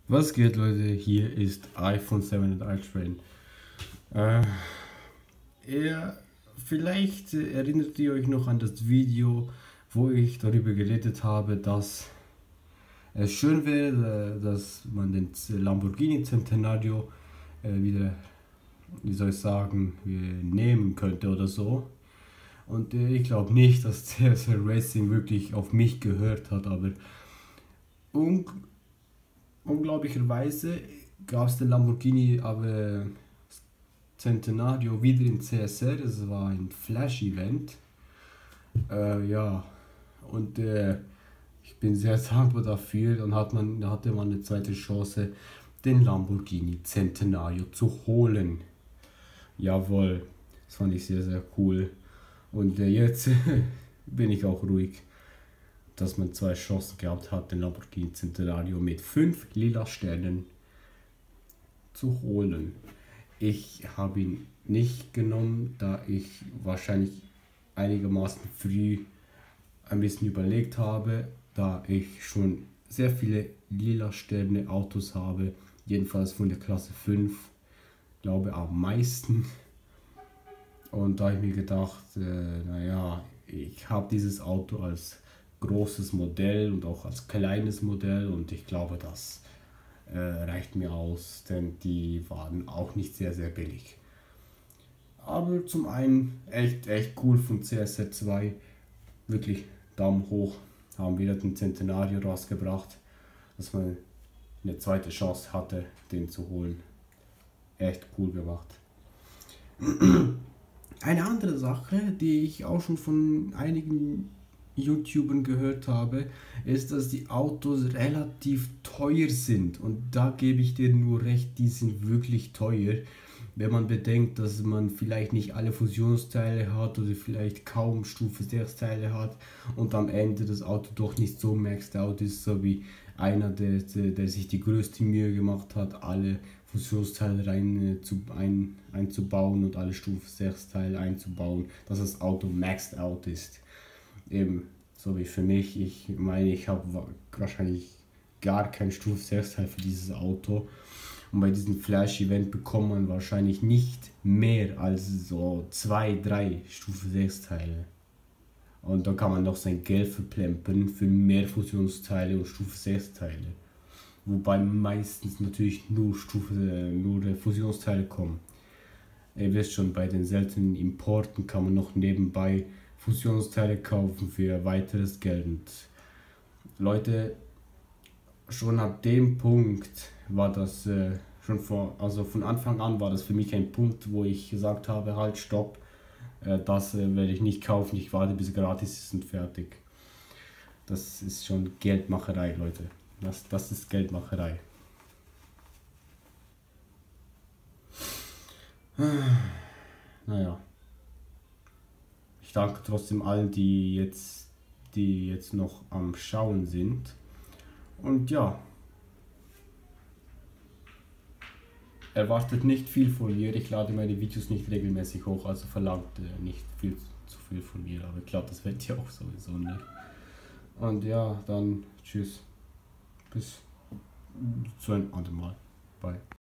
Was geht, Leute? Hier ist iPhone 7 und iTrain. Äh, vielleicht erinnert ihr euch noch an das Video, wo ich darüber geredet habe, dass es schön wäre, dass man den Lamborghini Centenario wieder, wie soll ich sagen, nehmen könnte oder so. Und ich glaube nicht, dass CSR Racing wirklich auf mich gehört hat, aber unglaublicherweise gab es den Lamborghini aber Centenario wieder in CSR. Es war ein Flash-Event. Ja, und ich bin sehr dankbar dafür. Dann hatte man eine zweite Chance, den Lamborghini Centenario zu holen. Jawohl, das fand ich sehr, sehr cool. Und jetzt bin ich auch ruhig, dass man zwei Chancen gehabt hat, den Lamborghini Centenario mit 5 lila Sternen zu holen. Ich habe ihn nicht genommen, da ich wahrscheinlich einigermaßen früh ein bisschen überlegt habe, da ich schon sehr viele lila Sterne Autos habe, jedenfalls von der Klasse 5, glaube am meisten. Und da habe ich mir gedacht, naja, ich habe dieses Auto als großes Modell und auch als kleines Modell und ich glaube, das reicht mir aus, denn die waren auch nicht sehr, sehr billig. Aber zum einen echt cool von CSR 2, wirklich Daumen hoch, haben wieder den Centenario rausgebracht, dass man eine zweite Chance hatte, den zu holen. Echt cool gemacht. Eine andere Sache, die ich auch schon von einigen YouTubern gehört habe, ist, dass die Autos relativ teuer sind. Und da gebe ich dir nur recht, die sind wirklich teuer. Wenn man bedenkt, dass man vielleicht nicht alle Fusionsteile hat oder vielleicht kaum Stufe 6 Teile hat und am Ende das Auto doch nicht so maxed out ist, so wie einer, der sich die größte Mühe gemacht hat, alle Fusionsteile einzubauen und alle Stufe 6 Teile einzubauen, dass das Auto maxed out ist. Eben, so wie für mich. Ich meine, ich habe wahrscheinlich gar kein Stufe 6 Teil für dieses Auto. Und bei diesem Flash-Event bekommt man wahrscheinlich nicht mehr als so 2, 3 Stufe 6 Teile. Und da kann man noch sein Geld verplempern für mehr Fusionsteile und Stufe 6 Teile. Wobei meistens natürlich nur Fusionsteile kommen. Ihr wisst schon, bei den seltenen Importen kann man noch nebenbei Fusionsteile kaufen für weiteres Geld. Und Leute, schon ab dem Punkt war das also von Anfang an war das für mich ein Punkt, wo ich gesagt habe, halt stopp, das werde ich nicht kaufen, ich warte bis gratis ist und fertig. Das ist schon Geldmacherei, Leute. Das ist Geldmacherei. Naja. Ich danke trotzdem allen, die jetzt noch am Schauen sind. Und ja, erwartet nicht viel von mir. Ich lade meine Videos nicht regelmäßig hoch, also verlangt nicht viel zu viel von mir. Aber ich glaube, das werdet ihr auch sowieso nicht. Und ja, dann tschüss. Bis zu einem anderen Mal. Bye.